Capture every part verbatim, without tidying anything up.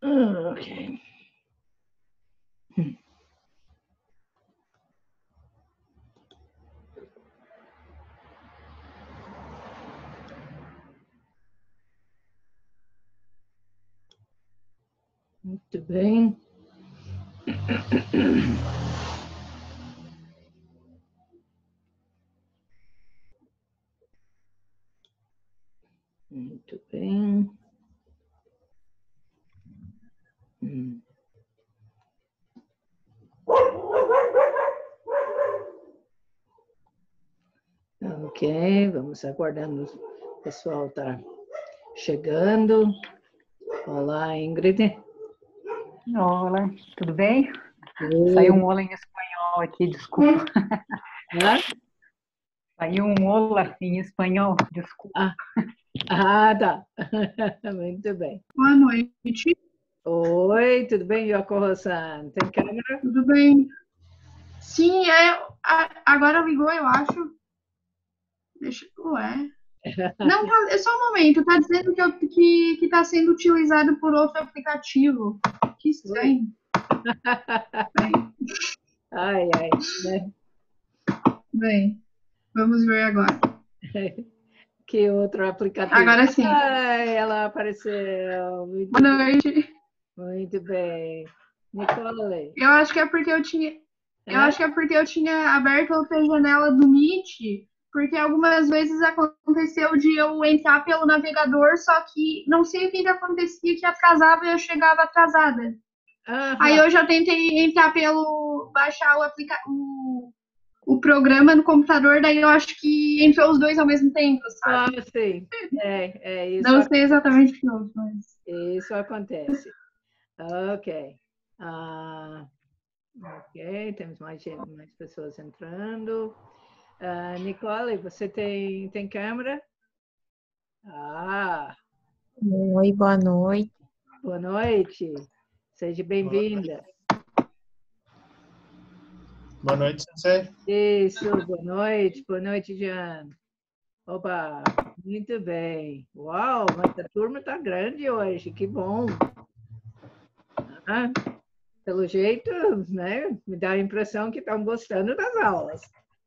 Ok. Muito bem. Muito bem. Hum. Ok, vamos aguardando o pessoal tá chegando. Olá, Ingrid. Olá, tudo bem? Oi. Saiu um olá em espanhol aqui, desculpa. Hã? Saiu um olá em espanhol, desculpa. Ah, ah, tá. Muito bem. Boa noite. Oi, tudo bem, Yoko-san? Tem câmera? Tudo bem? Sim, é, a- agora ligou, eu acho. Deixa, ué. Não, tá- é só um momento. Tá dizendo que, eu, que, que tá sendo utilizado por outro aplicativo. Que estranho. Bem, Ai, ai, né? bem, vamos ver agora. Que outro aplicativo? Agora sim. Ai, ela apareceu. Muito Boa bem. noite. Muito bem. Nicole. Eu acho que é porque eu tinha. Eu Hã? acho que é porque eu tinha aberto outra janela do Meet, porque algumas vezes aconteceu de eu entrar pelo navegador, só que não sei o que que acontecia, que atrasava e eu chegava atrasada. Aham. Aí eu já tentei entrar pelo baixar o, aplica o, o programa no computador, daí eu acho que entrou os dois ao mesmo tempo, Ah, sabe? sim. É, é isso. Não sei exatamente o que houve, mas. Isso acontece. Ok. Ah, ok, temos mais, gente- mais pessoas entrando. Ah, Nicole, você tem, tem câmera? Ah, Oi, boa noite. boa noite. Seja bem-vinda. Boa noite, Sensei. Isso, boa noite. Boa noite, Jean. Opa, muito bem. Uau, mas a turma está grande hoje, que bom. Ah, pelo jeito, né, me dá a impressão que estão gostando das aulas.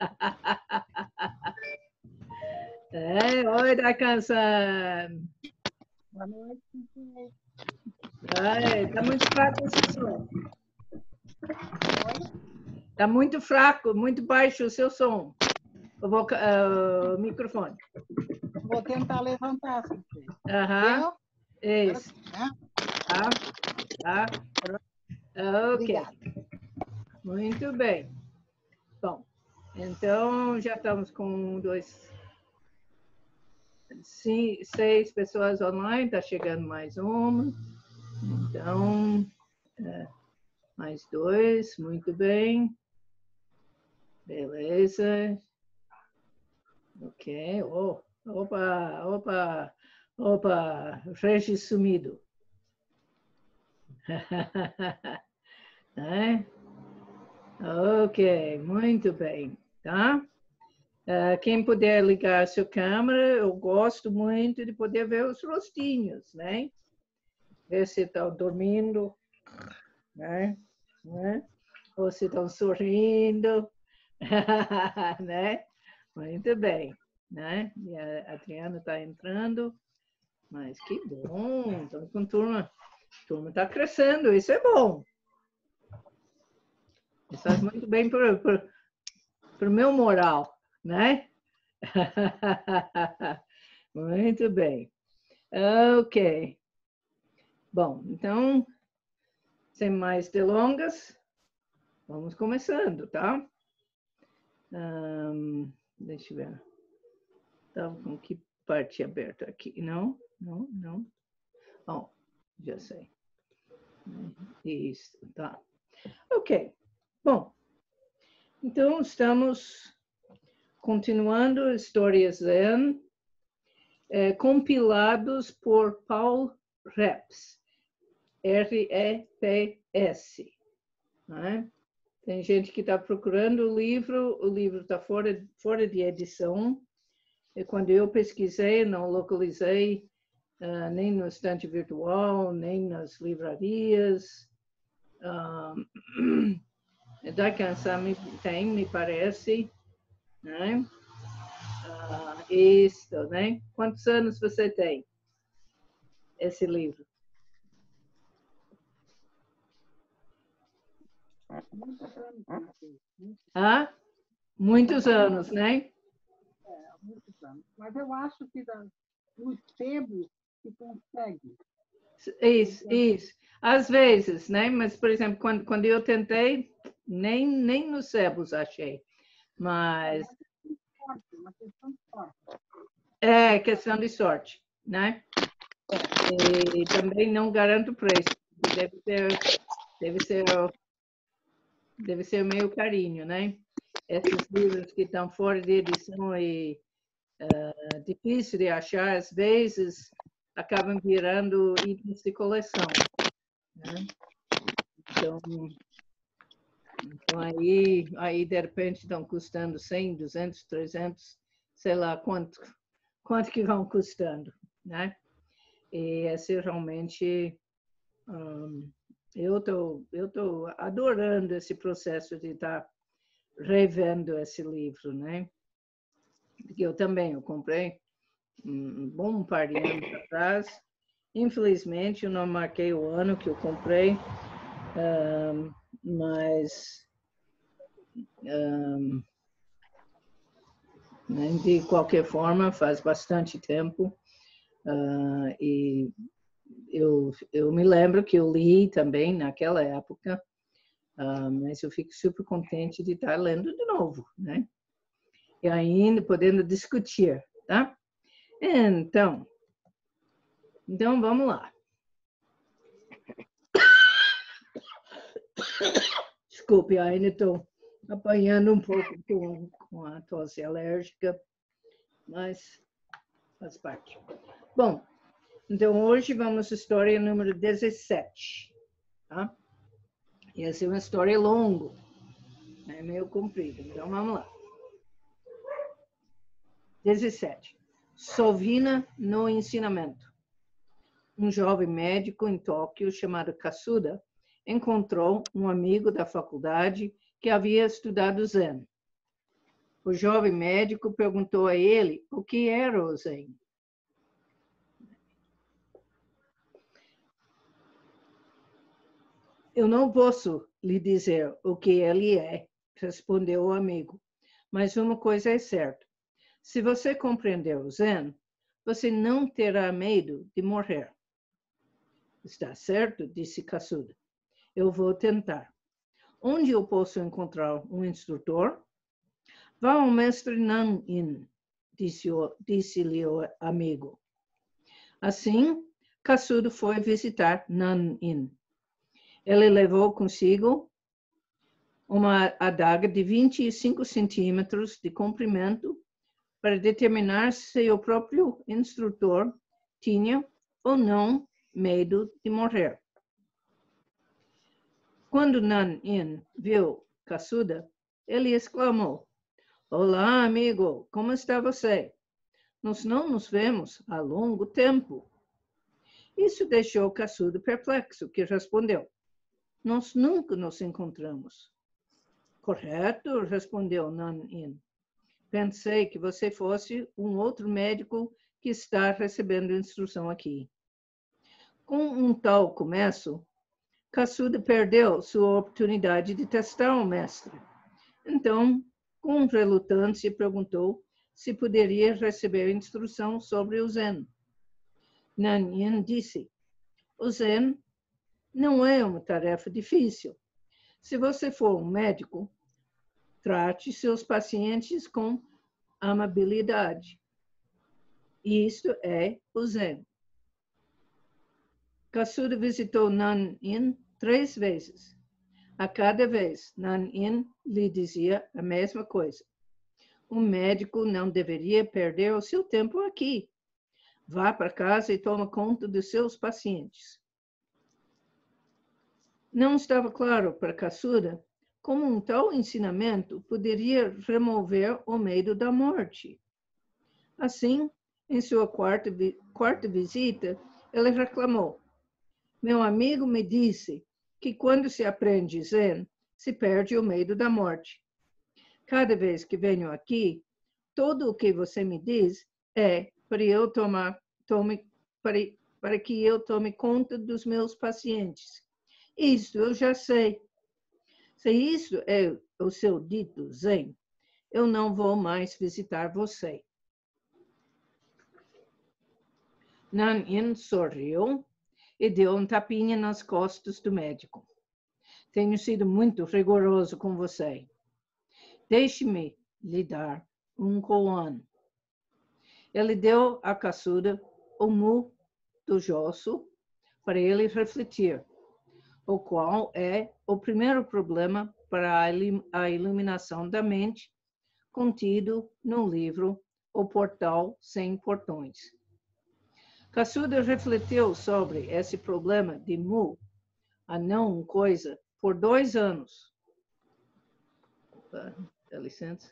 É, oi, Dakan-san. Boa noite. Está muito fraco esse som. Está muito fraco, muito baixo o seu som. O voca- ah, o microfone. Vou tentar levantar. Aham, isso. Né? Tá, tá. Ok, Obrigada. muito bem. Bom, então já estamos com dois, cinco, seis pessoas online, está chegando mais uma. Então, é, mais dois, muito bem. Beleza. Ok. Oh, opa, opa, opa, Regis sumido. É? Ok, muito bem, tá? Uh, quem puder ligar a sua câmera, eu gosto muito de poder ver os rostinhos, né? Ver se estão dormindo, né? né? Ou se estão sorrindo, né? Muito bem, né? E a Adriana está entrando, mas que bom, então com turma, a turma está crescendo, isso é bom. Isso faz muito bem para o meu moral, né? Muito bem. Ok. Bom, então, sem mais delongas, vamos começando, tá? Um, deixa eu ver. Estava com que parte aberta aqui? Não, não, não. Bom, já sei. Isso, tá. Ok. Bom, então estamos continuando Histórias Zen, é, compilados por Paul Reps, R E P S. Né? Tem gente que está procurando o livro, o livro está fora, fora de edição. E quando eu pesquisei, não localizei uh, nem no estante virtual, nem nas livrarias. Uh, da Canção tem, me parece, né? Uh, isso, né? Quantos anos você tem? Esse livro? Muitos anos. Ah, muitos anos, né? É, muitos anos. Mas eu acho que da, no sebo se consegue. Isso, isso. Às vezes, né? Mas, por exemplo, quando, quando eu tentei, nem, nem nos sebos achei. Mas Uma questão de sorte. é questão de sorte, né? E também não garanto o preço. Deve ser, deve ser, deve ser meio carinho, né? Esses livros que estão fora de edição e uh, difícil de achar, às vezes, acabam virando itens de coleção, né? Então, então aí, aí, de repente, estão custando cem, duzentos, trezentos, sei lá quanto, quanto que vão custando, né? E esse realmente, um, eu tô, eu tô adorando esse processo de estar tá revendo esse livro, né? Porque eu também, eu comprei um bom par de anos atrás. Infelizmente, eu não marquei o ano que eu comprei, um, mas um, né, de qualquer forma, faz bastante tempo. Uh, e eu, eu me lembro que eu li também naquela época, uh, mas eu fico super contente de estar lendo de novo, né? E ainda podendo discutir, tá? Então, então vamos lá. Desculpe, ainda estou apanhando um pouco com, com a tosse alérgica, mas faz parte. Bom, então hoje vamos à história número dezessete, tá? E essa é uma história longa, é meio comprida, então vamos lá. dezessete. Sovina no ensinamento. Um jovem médico em Tóquio chamado Kasuda encontrou um amigo da faculdade que havia estudado Zen. O jovem médico perguntou a ele o que era o Zen. Eu não posso lhe dizer o que ele é, respondeu o amigo, mas uma coisa é certa. Se você compreender o Zen, você não terá medo de morrer. Está certo, disse Kasuda. Eu vou tentar. Onde eu posso encontrar um instrutor? Vá ao mestre Nan-in, disse-lhe disse o amigo. Assim, Kasuda foi visitar Nan-in. Ele levou consigo uma adaga de vinte e cinco centímetros de comprimento para determinar se o próprio instrutor tinha ou não medo de morrer. Quando Nan-in viu Kasuda, ele exclamou: Olá, amigo, como está você? Nós não nos vemos há longo tempo. Isso deixou Kasuda perplexo, que respondeu: Nós nunca nos encontramos. Correto, respondeu Nan-in. Pensei que você fosse um outro médico que está recebendo instrução aqui. Com um tal começo, Kasuda perdeu sua oportunidade de testar o mestre. Então, com relutância, perguntou se poderia receber instrução sobre o Zen. Nan-in disse: O Zen não é uma tarefa difícil. Se você for um médico, trate seus pacientes com amabilidade. Isto é o Zen. Kasuda visitou Nan-in três vezes. A cada vez, Nan-in lhe dizia a mesma coisa. Um médico não deveria perder o seu tempo aqui. Vá para casa e toma conta dos seus pacientes. Não estava claro para Kasuda como um tal ensinamento poderia remover o medo da morte. Assim, Em sua quarta, quarta visita, ele reclamou. Meu amigo me disse que quando se aprende Zen, se perde o medo da morte. Cada vez que venho aqui, tudo o que você me diz é para eu tomar, tome, para, para que eu tome conta dos meus pacientes. Isso eu já sei. Se isso é o seu dito Zen, eu não vou mais visitar você. Nan-in sorriu e deu um tapinha nas costas do médico. Tenho sido muito rigoroso com você. Deixe-me lhe dar um koan. Ele deu a caçuda o mu do Josso para ele refletir, o qual é o primeiro problema para a iluminação da mente, contido no livro O Portal Sem Portões. Caçuda refletiu sobre esse problema de mu, a não coisa, por dois anos. Opa, dá licença.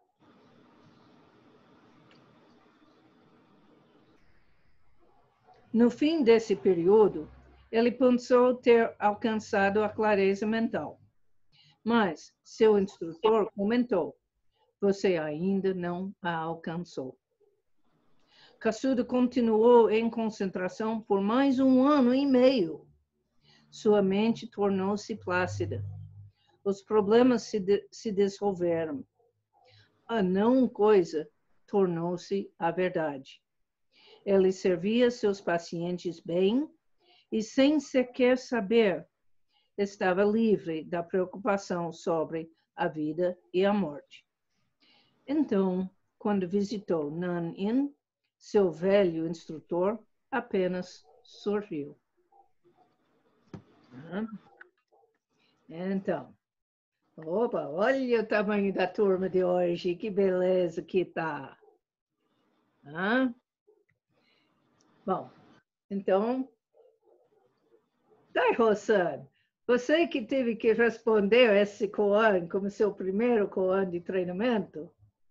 No fim desse período, ele pensou ter alcançado a clareza mental. Mas seu instrutor comentou, você ainda não a alcançou. Caçuda continuou em concentração por mais um ano e meio. Sua mente tornou-se plácida. Os problemas se, de, se dissolveram. A não coisa tornou-se a verdade. Ele servia seus pacientes bem e, sem sequer saber, estava livre da preocupação sobre a vida e a morte. Então, quando visitou Nan-in, seu velho instrutor apenas sorriu. Então, opa, olha o tamanho da turma de hoje, que beleza que tá. Ah? Bom, então, Dai-Ho-san, você que teve que responder esse koan como seu primeiro koan de treinamento?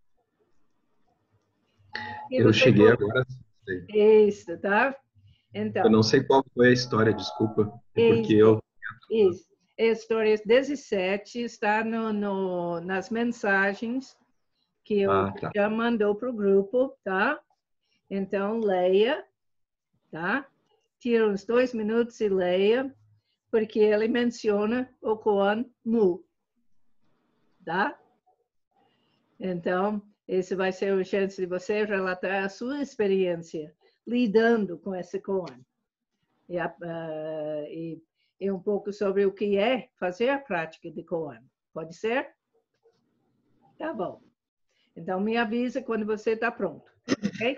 Eu cheguei agora. Isso, tá? Então, eu não sei qual foi a história, desculpa. É porque isso, eu... Isso. A história dezessete está no, no, nas mensagens que eu ah, tá. já mandou para o grupo, tá? Então, leia, tá? Tira uns dois minutos e leia, porque ele menciona o koan mu, tá? Então, esse vai ser a chance de você relatar a sua experiência lidando com esse koan. E, uh, e, e um pouco sobre o que é fazer a prática de koan. Pode ser? Tá bom. Então, me avisa quando você está pronto, ok?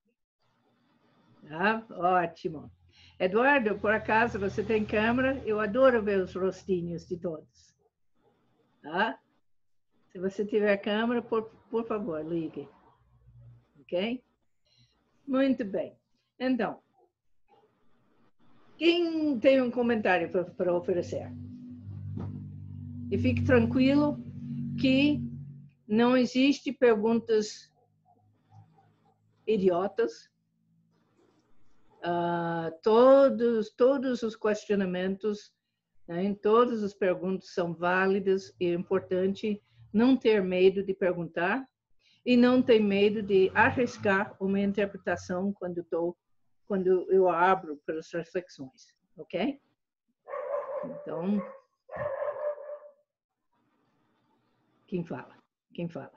Tá? Ótimo. Eduardo, por acaso você tem câmera? Eu adoro ver os rostinhos de todos. Tá? Se você tiver câmera, por, por favor, ligue. Ok? Muito bem. Então, quem tem um comentário para oferecer? E fique tranquilo que não existe perguntas idiotas. Uh, todos, todos os questionamentos, né, todas as perguntas são válidas e é importante não ter medo de perguntar e não ter medo de arriscar uma interpretação quando, tô, quando eu abro para as reflexões, ok? Então, quem fala? Quem fala?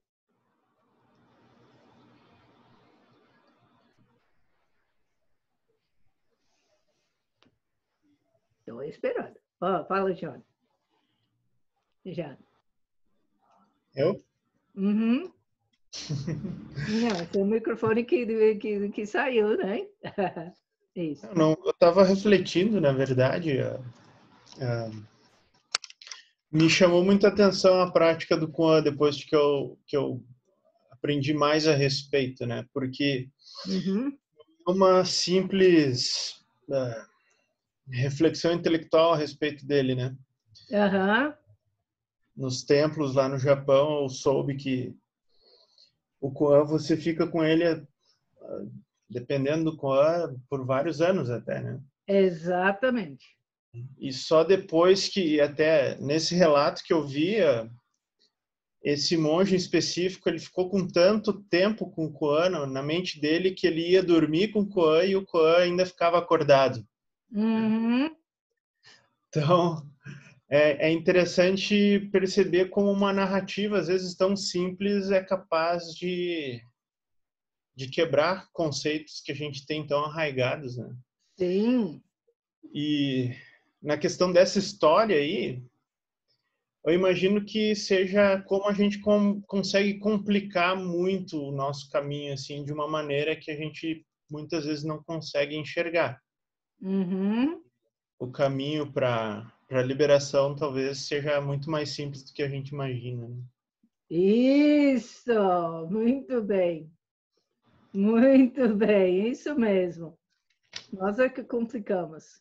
Estou esperando. Oh, fala, John. Já. Eu? Uhum. Não, seu microfone que, que, que saiu, né? Isso. Eu, não, eu estava refletindo, na verdade. Uh, uh, me chamou muita atenção a prática do koan depois que eu, que eu aprendi mais a respeito, né? Porque uhum. uma simples uh, reflexão intelectual a respeito dele, né? Aham. Uhum. Nos templos lá no Japão, eu soube que o koan você fica com ele dependendo do Koan, por vários anos até, né? Exatamente. E só depois que, até nesse relato que eu via, esse monge em específico, ele ficou com tanto tempo com o Koan na mente dele que ele ia dormir com o Koan e o Koan ainda ficava acordado. Uhum. Então, é, é interessante perceber como uma narrativa, às vezes tão simples, é capaz de, de quebrar conceitos que a gente tem tão arraigados, né? Sim. E na questão dessa história aí, eu imagino que seja como a gente com, consegue complicar muito o nosso caminho, assim, de uma maneira que a gente muitas vezes não consegue enxergar. Uhum. O caminho para para a liberação talvez seja muito mais simples do que a gente imagina, né? Isso, muito bem. Muito bem, isso mesmo. Nós é que complicamos.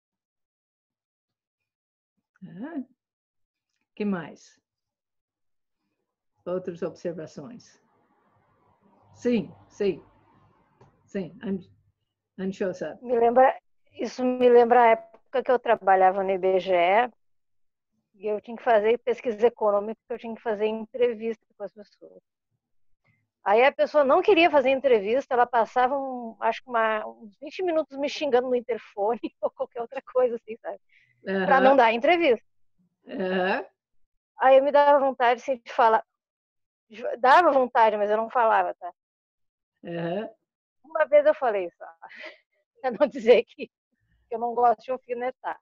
Ah, que mais? Outras observações? Sim, sim, sim. Anchosa. Me lembra, isso me lembra a época que eu trabalhava no I B G E e eu tinha que fazer pesquisa econômica, eu tinha que fazer entrevista com as pessoas. Aí a pessoa não queria fazer entrevista, ela passava, um, acho que uma, uns vinte minutos me xingando no interfone ou qualquer outra coisa assim, sabe? Uhum. Para não dar entrevista. Uhum. Aí eu me dava vontade assim, de falar. Dava vontade, mas eu não falava, tá? Uhum. Uma vez eu falei só, para não dizer que eu não gosto de alfinetar.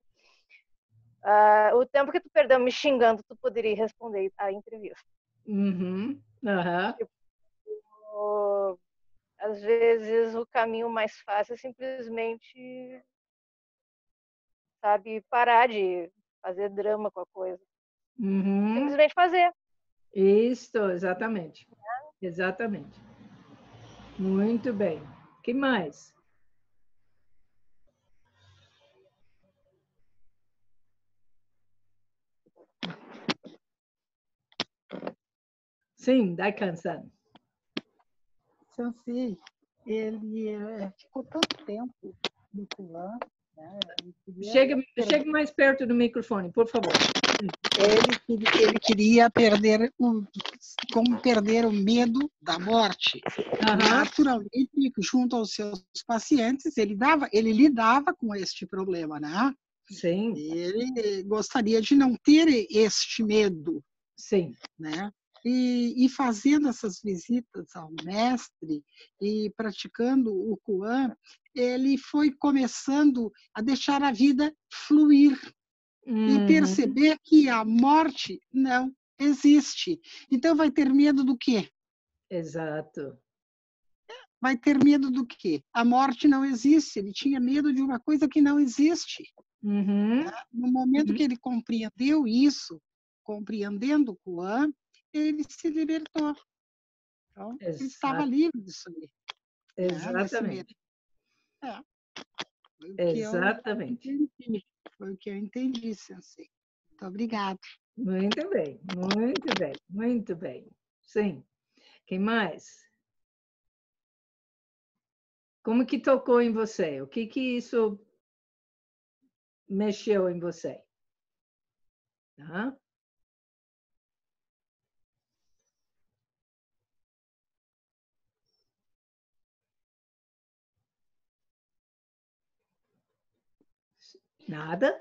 Uh, o tempo que tu perdeu me xingando, tu poderia responder a entrevista. Uhum. Uhum. Tipo, às vezes o caminho mais fácil é simplesmente, sabe, parar de fazer drama com a coisa. Uhum. Simplesmente fazer. Isso, exatamente. Exatamente. Muito bem. O que mais? Sim, Daikan-san. Sensei, ele é, ficou tanto tempo no Koan, né? Queria... Chega, chega mais perto do microfone, por favor. Ele, ele queria perder o, como perder o medo da morte. Uhum. Naturalmente, junto aos seus pacientes, ele dava, ele lidava com este problema, né? Sim. Ele gostaria de não ter este medo. Sim. Né? E, e fazendo essas visitas ao mestre e praticando o Koan, ele foi começando a deixar a vida fluir. Uhum. E perceber que a morte não existe. Então, vai ter medo do quê? Exato. Vai ter medo do quê? A morte não existe. Ele tinha medo de uma coisa que não existe. Uhum. No momento uhum. que ele compreendeu isso, compreendendo o Koan, ele se libertou. Então, Exato. ele estava livre disso aí. Exatamente. Né? É. Exatamente. Eu, foi o que eu entendi, Sensei. Muito obrigada. Muito bem, muito bem, muito bem. Sim. Quem mais? Como que tocou em você? O que que isso mexeu em você? Tá? Nada?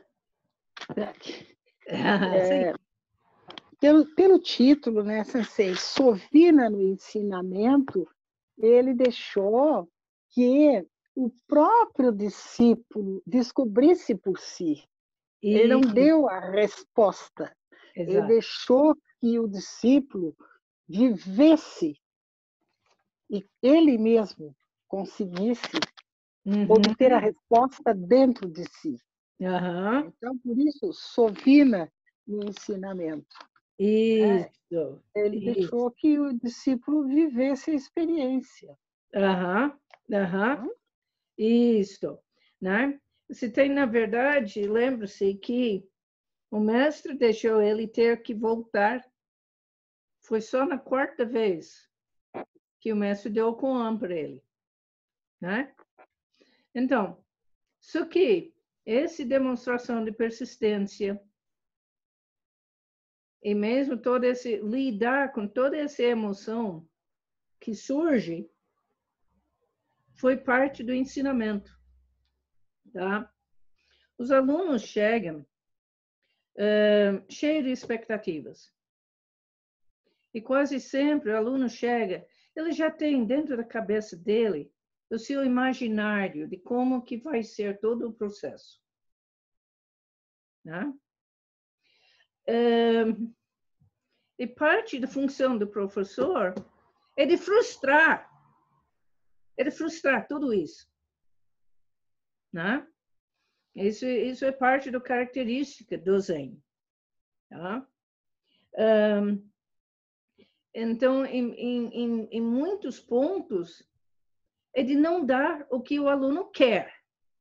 É, pelo, pelo título, né, Sensei, Sovina no ensinamento, ele deixou que o próprio discípulo descobrisse por si. E... Ele não deu a resposta. Exato. Ele deixou que o discípulo vivesse e ele mesmo conseguisse uhum. obter a resposta dentro de si. Uhum. Então, por isso, Sovina no ensinamento. Isso. É, ele isso. deixou que o discípulo vivesse a experiência. Aham, uhum. aham. Uhum. Isso. Né? Você tem, na verdade, lembre-se que o mestre deixou ele ter que voltar. Foi só na quarta vez que o mestre deu o Koan para ele. né? Então, só que essa demonstração de persistência e mesmo todo esse lidar com toda essa emoção que surge foi parte do ensinamento, tá? Os alunos chegam uh, cheios de expectativas. E quase sempre o aluno chega, ele já tem dentro da cabeça dele o seu imaginário de como que vai ser todo o processo, né? Uh, e parte da função do professor é de frustrar, é de frustrar tudo isso, né? Isso, isso é parte da característica do Zen, tá? Um, então, em, em, em muitos pontos, é de não dar o que o aluno quer,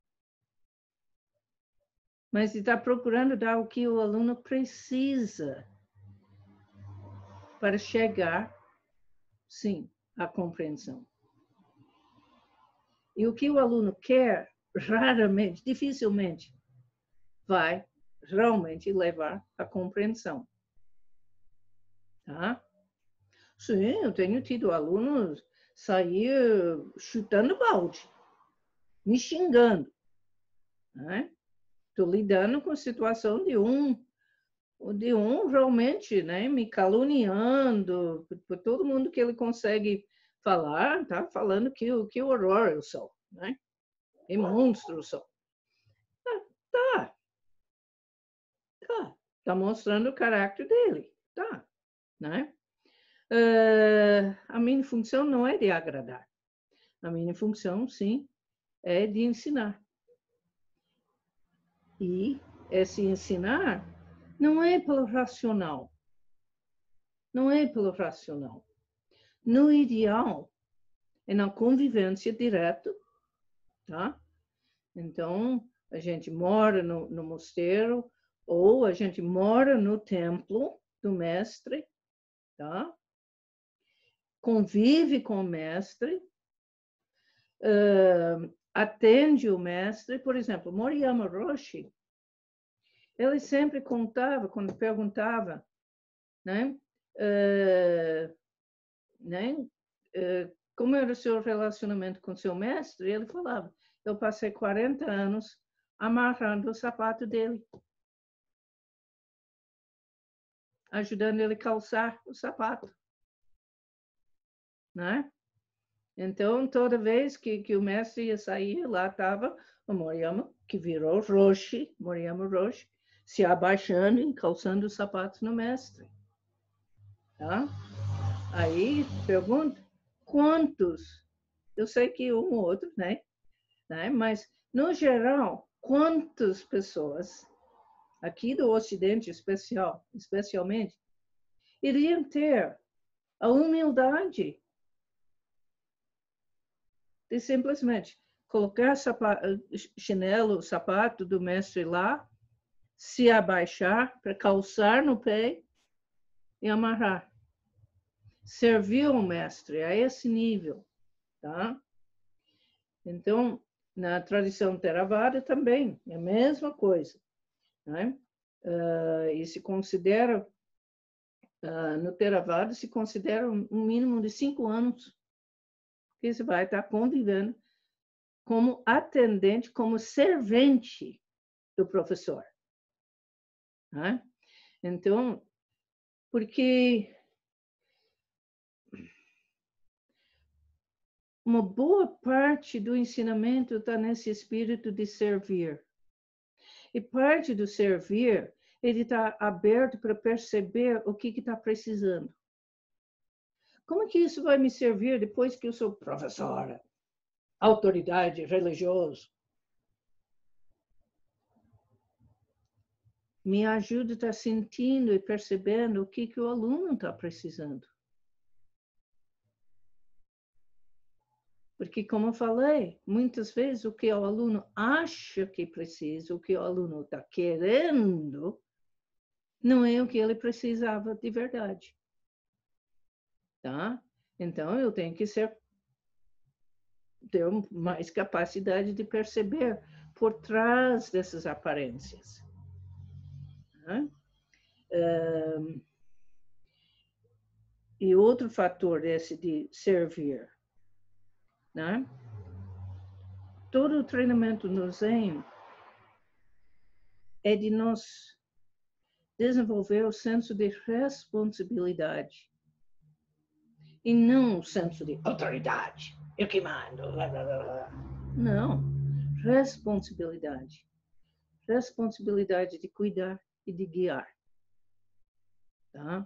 mas de estar procurando dar o que o aluno precisa para chegar, sim, à compreensão. E o que o aluno quer, raramente, dificilmente, vai realmente levar à compreensão. Tá? Sim, eu tenho tido alunos sair chutando balde, me xingando. Estou, né? lidando com a situação de um, de um realmente, né, me caluniando, por todo mundo que ele consegue falar, tá falando que, que horror eu sou, né? Que monstro eu sou. Tá, tá. Tá, tá mostrando o caráter dele, tá, né? Uh, a minha função não é de agradar. A minha função, sim, é de ensinar. E esse ensinar não é pelo racional. Não é pelo racional. No ideal, é na convivência direta, tá? Então, a gente mora no, no mosteiro ou a gente mora no templo do mestre, tá? Convive com o mestre, uh, atende o mestre. Por exemplo, Moriyama Roshi, ele sempre contava, quando perguntava, né, uh, né, uh, como era o seu relacionamento com seu mestre, ele falava, eu passei quarenta anos amarrando o sapato dele, ajudando ele a calçar o sapato. Né? Então, toda vez que, que o mestre ia sair, lá estava o Moriyama, que virou Roshi, Moriyama Roshi, se abaixando e calçando os sapatos no mestre. Tá? Aí, pergunta, quantos? Eu sei que um ou outro, né? né? Mas, no geral, quantas pessoas, aqui do Ocidente especial, especialmente, iriam ter a humildade de simplesmente colocar sapato, chinelo, sapato do mestre lá, se abaixar para calçar no pé e amarrar. Servir o mestre a esse nível, tá? Então, na tradição Theravada também é a mesma coisa, né? Uh, e se considera, uh, no Theravada se considera um mínimo de cinco anos que você vai estar convivendo como atendente, como servente do professor. Né? Então, porque uma boa parte do ensinamento está nesse espírito de servir. E parte do servir, ele está aberto para perceber o que está precisando. Como que isso vai me servir depois que eu sou professora, autoridade, religioso? Me ajuda a estar sentindo e percebendo o que, que o aluno está precisando. Porque, como eu falei, muitas vezes o que o aluno acha que precisa, o que o aluno está querendo, não é o que ele precisava de verdade. Tá? Então, eu tenho que ser ter mais capacidade de perceber por trás dessas aparências. Né? Um, e outro fator esse de servir, né? Todo o treinamento no Zen é de nós desenvolver o senso de responsabilidade e não o senso de autoridade. Eu que mando. Blá, blá, blá. Não, responsabilidade. Responsabilidade de cuidar e de guiar. Tá?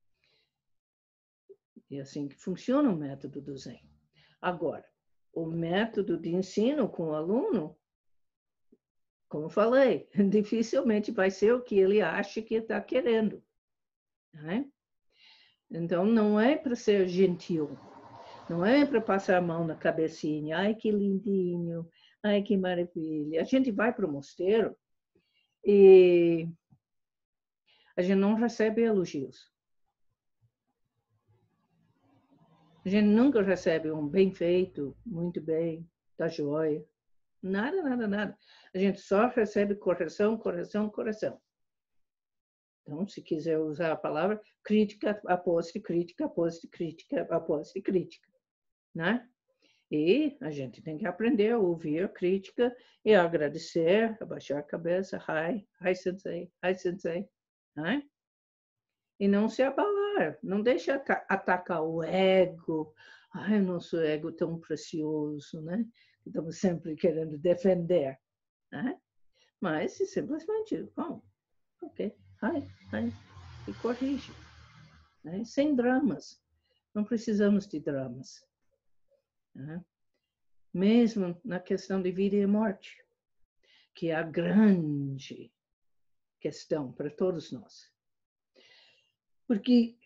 É assim que funciona o método do Zen. Agora, o método de ensino com o aluno, como falei, dificilmente vai ser o que ele acha que está querendo. Né? Então, não é para ser gentil, não é para passar a mão na cabecinha, ai que lindinho, ai que maravilha. A gente vai para o mosteiro e a gente não recebe elogios. A gente nunca recebe um bem feito, muito bem, tá joia. Nada, nada, nada. A gente só recebe correção, correção, correção. Então, se quiser usar a palavra, crítica após crítica, após crítica, após crítica. Né? E a gente tem que aprender a ouvir a crítica e a agradecer, abaixar a cabeça, hi, hi sensei, hi sensei. Né? E não se abalar, não deixe atacar o ego. Ai, o nosso ego tão precioso, né? Estamos sempre querendo defender, né? Mas se simplesmente, bom, ok, ai, ai, e corrige, né? Sem dramas. Não precisamos de dramas, né? Mesmo na questão de vida e morte, que é a grande questão para todos nós. Porque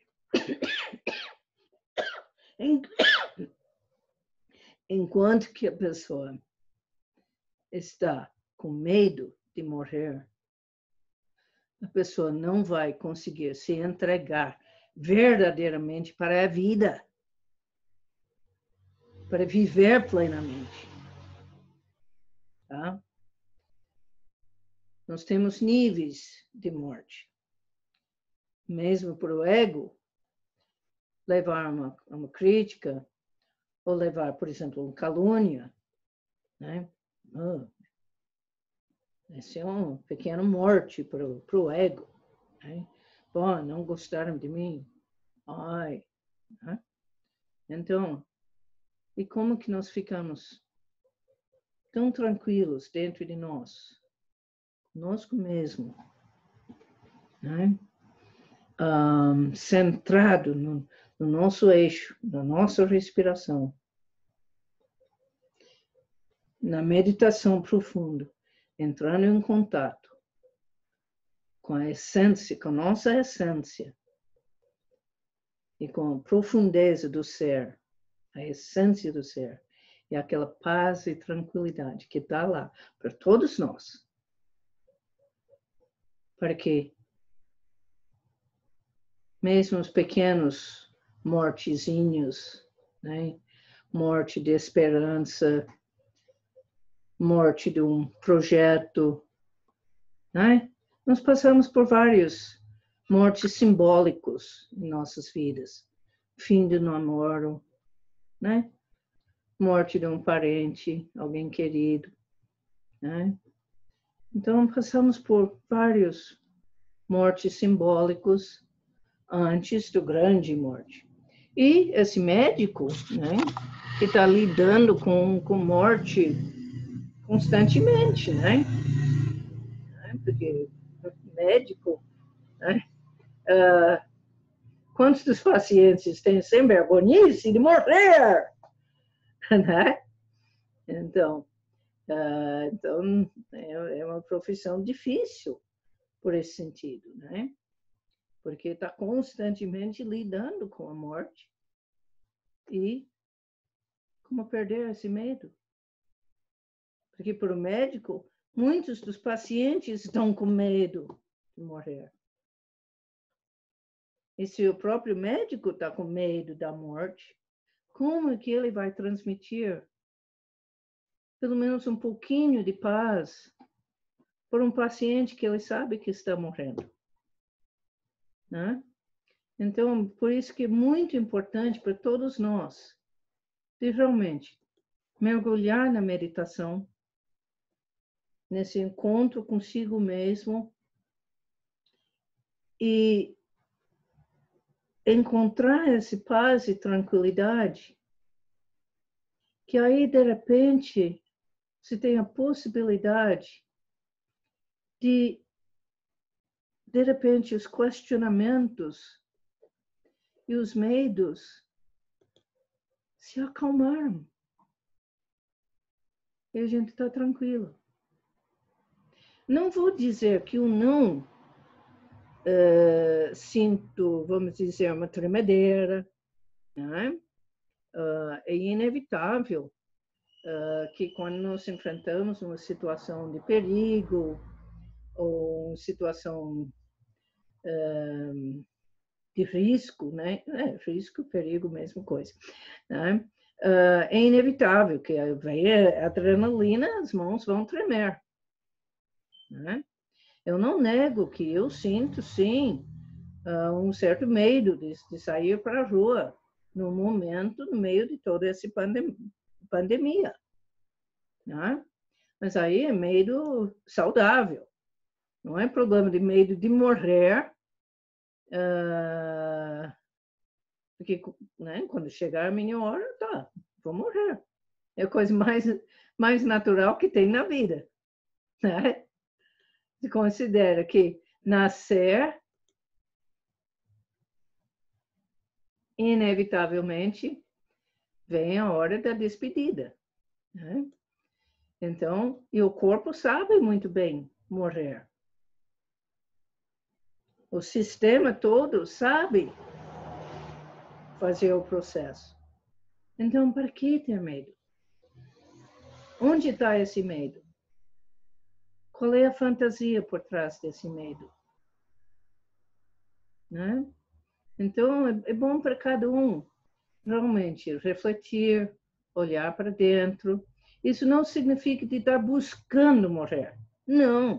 enquanto que a pessoa está com medo de morrer, a pessoa não vai conseguir se entregar verdadeiramente para a vida, para viver plenamente. Tá? Nós temos níveis de morte. Mesmo para o ego, levar uma, uma crítica, ou levar, por exemplo, uma calúnia, né? Oh, esse é uma pequena morte para o ego. Né? Bom, não gostaram de mim. Ai. Né? Então, e como que nós ficamos tão tranquilos dentro de nós? Conosco mesmo. Né? Um, centrado no, no nosso eixo, na nossa respiração. Na meditação profunda, entrando em contato com a essência, com a nossa essência, e com a profundeza do ser, a essência do ser, e aquela paz e tranquilidade que está lá para todos nós. Para que mesmo os pequenos mortezinhos, né? Morte de esperança, morte de um projeto, né? Nós passamos por vários mortes simbólicos em nossas vidas. Fim do namoro, né? Morte de um parente, alguém querido, né? Então, passamos por vários mortes simbólicos antes do grande morte. E esse médico, né, que está lidando com, com morte constantemente, né? Porque médico, né? Uh, quantos dos pacientes têm sempre agonice de morrer? Né? Então, uh, então é, é uma profissão difícil por esse sentido, né? Porque está constantemente lidando com a morte e como perder esse medo. Porque para o médico, muitos dos pacientes estão com medo de morrer. E se o próprio médico está com medo da morte, como é que ele vai transmitir pelo menos um pouquinho de paz por um paciente que ele sabe que está morrendo, né? Então, por isso que é muito importante para todos nós de realmente mergulhar na meditação, nesse encontro consigo mesmo e encontrar esse paz e tranquilidade, que aí, de repente, se tem a possibilidade de, de repente, os questionamentos e os medos se acalmaram. E a gente está tranquilo. Não vou dizer que eu não uh, sinto, vamos dizer, uma tremedeira, né? Uh, é inevitável uh, que quando nos enfrentamos uma situação de perigo ou uma situação uh, de risco, né? É, risco, perigo, mesma coisa, né? Uh, é inevitável que vem a adrenalina, as mãos vão tremer, né? Eu não nego que eu sinto, sim, uh, um certo medo de, de sair para a rua no momento, no meio de toda essa pandem pandemia, né? Mas aí é medo saudável, não é problema de medo de morrer, uh, porque, né, quando chegar a minha hora, tá, vou morrer. É a coisa mais, mais natural que tem na vida, né? Se considera que nascer, inevitavelmente, vem a hora da despedida, né? Então, e o corpo sabe muito bem morrer. O sistema todo sabe fazer o processo. Então, para que ter medo? Onde está esse medo? Qual é a fantasia por trás desse medo? Né? Então, é bom para cada um realmente refletir, olhar para dentro. Isso não significa de estar buscando morrer. Não.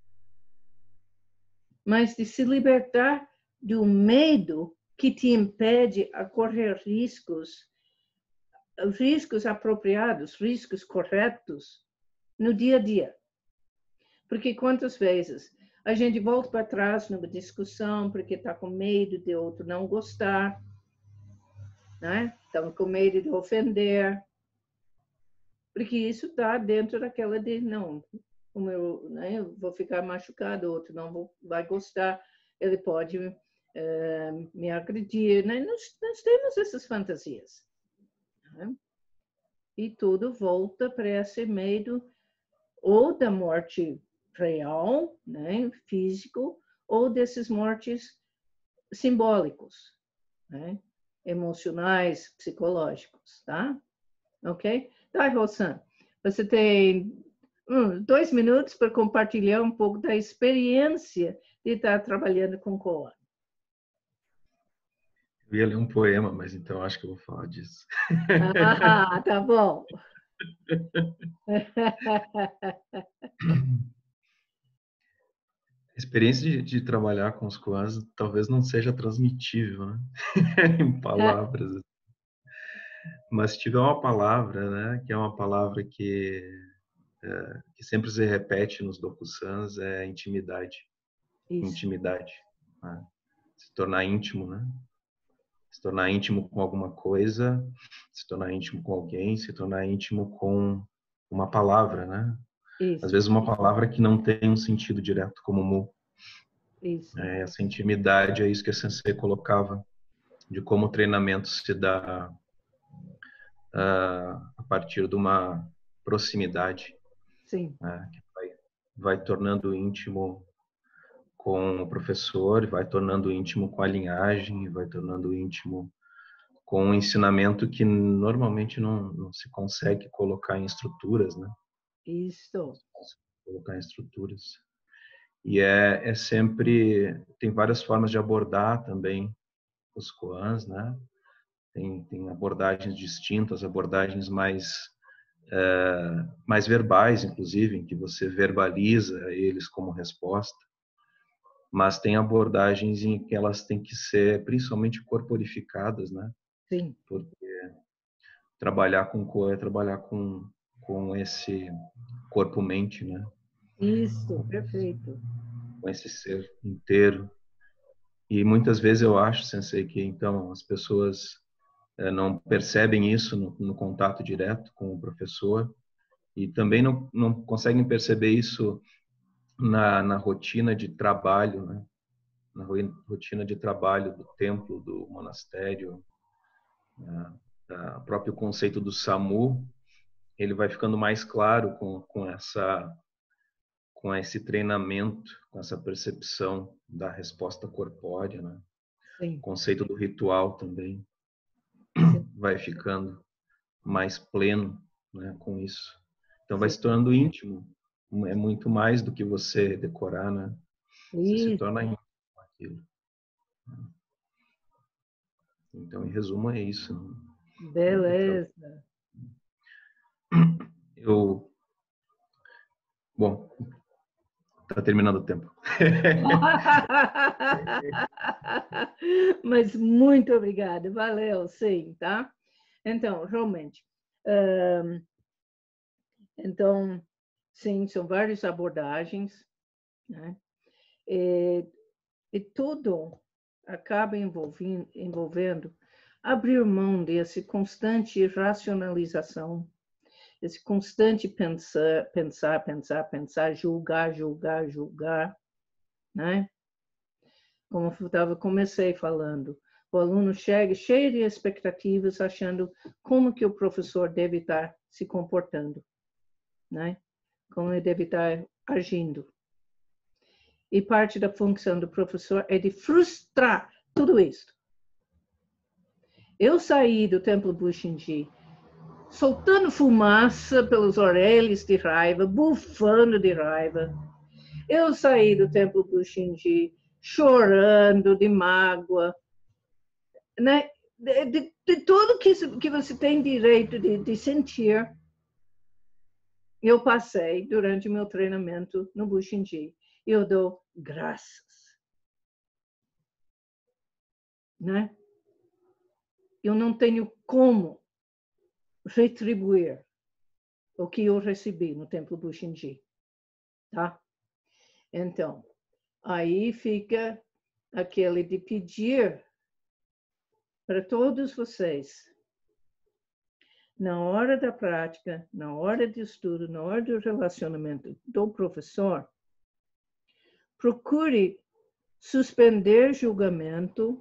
Mas de se libertar do medo que te impede a correr riscos, riscos apropriados, riscos corretos no dia a dia. Porque quantas vezes a gente volta para trás numa discussão porque está com medo de outro não gostar, né? Estamos com medo de ofender, porque isso está dentro daquela de, não, como eu, né, eu vou ficar machucado, outro não vou, vai gostar, ele pode uh, me agredir, né? Nós, nós temos essas fantasias, né? E tudo volta para esse medo ou da morte real, né, físico, ou desses mortes simbólicos, né, emocionais, psicológicos, tá? Ok? Tá, Rossan, você tem um, dois minutos para compartilhar um pouco da experiência de estar trabalhando com Koan. Eu ia ler um poema, mas então acho que eu vou falar disso. Ah, tá bom. A experiência de, de trabalhar com os koans talvez não seja transmitível, né? Em palavras. Mas se tiver uma palavra, né, que é uma palavra que, é, que sempre se repete nos dokusans, é intimidade. Isso. Intimidade. Né? Se tornar íntimo, né? Se tornar íntimo com alguma coisa, se tornar íntimo com alguém, se tornar íntimo com uma palavra, né? Isso. Às vezes uma palavra que não tem um sentido direto, como mu. Isso. É, essa intimidade é isso que a Sensei colocava, de como o treinamento se dá uh, a partir de uma proximidade. Sim. Né? Que vai, vai tornando íntimo com o professor, vai tornando íntimo com a linhagem, vai tornando íntimo com um ensinamento que normalmente não, não se consegue colocar em estruturas, né? Isso. Colocar em estruturas. E é, é sempre... Tem várias formas de abordar também os koans, né? Tem, tem abordagens distintas, abordagens mais é, mais verbais, inclusive, em que você verbaliza eles como resposta, mas tem abordagens em que elas têm que ser principalmente corporificadas, né? Sim. Porque trabalhar com cor é trabalhar com, com esse corpo-mente, né? Isso, perfeito. Com esse ser inteiro. E muitas vezes eu acho, Sensei, que então as pessoas é, não percebem isso no, no contato direto com o professor e também não, não conseguem perceber isso na, na rotina de trabalho, né? Na rotina de trabalho do templo, do monastério, o próprio conceito do SAMU, ele vai ficando mais claro com, com essa com esse treinamento, com essa percepção da resposta corpórea, né? Sim. O conceito do ritual também Sim. vai ficando mais pleno, né, com isso. Então vai Sim. se tornando íntimo. É muito mais do que você decorar, né? Você Isso. se torna íntimo com aquilo. Então, em resumo, é isso. Beleza. Eu, bom, tá terminando o tempo. Mas muito obrigada, valeu, sim, tá? Então, realmente, hum, então, sim, são várias abordagens, né? E, e tudo acaba envolvendo, envolvendo abrir mão desse constante racionalização, esse constante pensar, pensar, pensar, pensar, julgar, julgar, julgar, né? Como eu tava, comecei falando, o aluno chega cheio de expectativas, achando como que o professor deve estar se comportando, né? Como ele deve estar agindo. E parte da função do professor é de frustrar tudo isso. Eu saí do Templo Bushinji soltando fumaça pelas orelhas de raiva, bufando de raiva. Eu saí do Templo Bushinji chorando de mágoa, né? De, de, de tudo que, que você tem direito de, de sentir, eu passei durante o meu treinamento no Bushinji. Eu dou graças, né? Eu não tenho como retribuir o que eu recebi no Templo Bushinji, tá? Então, aí fica aquele de pedir para todos vocês, na hora da prática, na hora de estudo, na hora do relacionamento do professor, procure suspender julgamento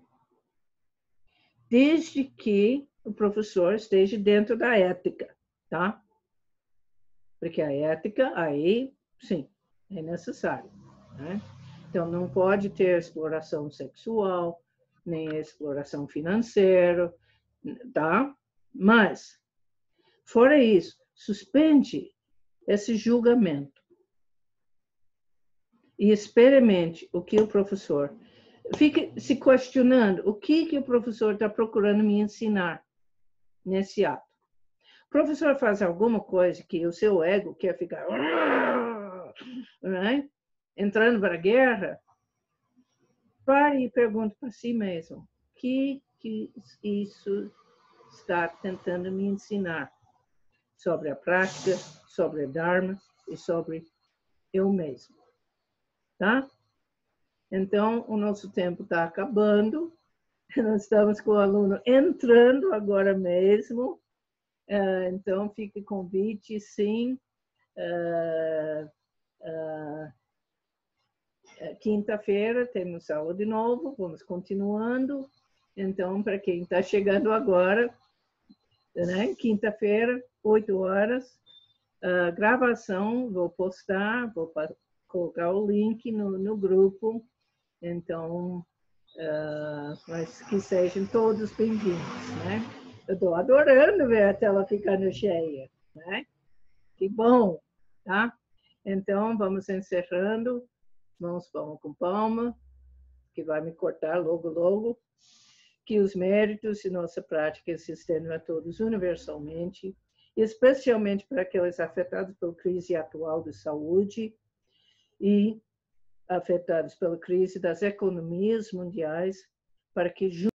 desde que o professor esteja dentro da ética, tá? Porque a ética, aí, sim, é necessário, né? Então, não pode ter exploração sexual, nem exploração financeira, tá? Mas, fora isso, suspende esse julgamento e experimente o que o professor... Fique se questionando o que, que o professor está procurando me ensinar nesse ato. O professor faz alguma coisa que o seu ego quer ficar... Né? Entrando para a guerra, pare e pergunte para si mesmo, o que, que isso está tentando me ensinar sobre a prática, sobre a Dharma e sobre eu mesmo, tá? Então, o nosso tempo está acabando, nós estamos com o aluno entrando agora mesmo, então fica o convite, sim, uh, uh, quinta-feira temos aula de novo, vamos continuando. Então, para quem está chegando agora, né, quinta-feira, oito horas, a gravação, vou postar, vou colocar o link no, no grupo. Então, uh, mas que sejam todos bem-vindos, né? Eu estou adorando ver a tela ficando cheia, né? Que bom, tá? Então, vamos encerrando. Mãos palma com palma, que vai me cortar logo, logo. Que os méritos de nossa prática se estendam a todos universalmente especialmente para aqueles afetados pela crise atual de saúde e afetados pela crise das economias mundiais, para que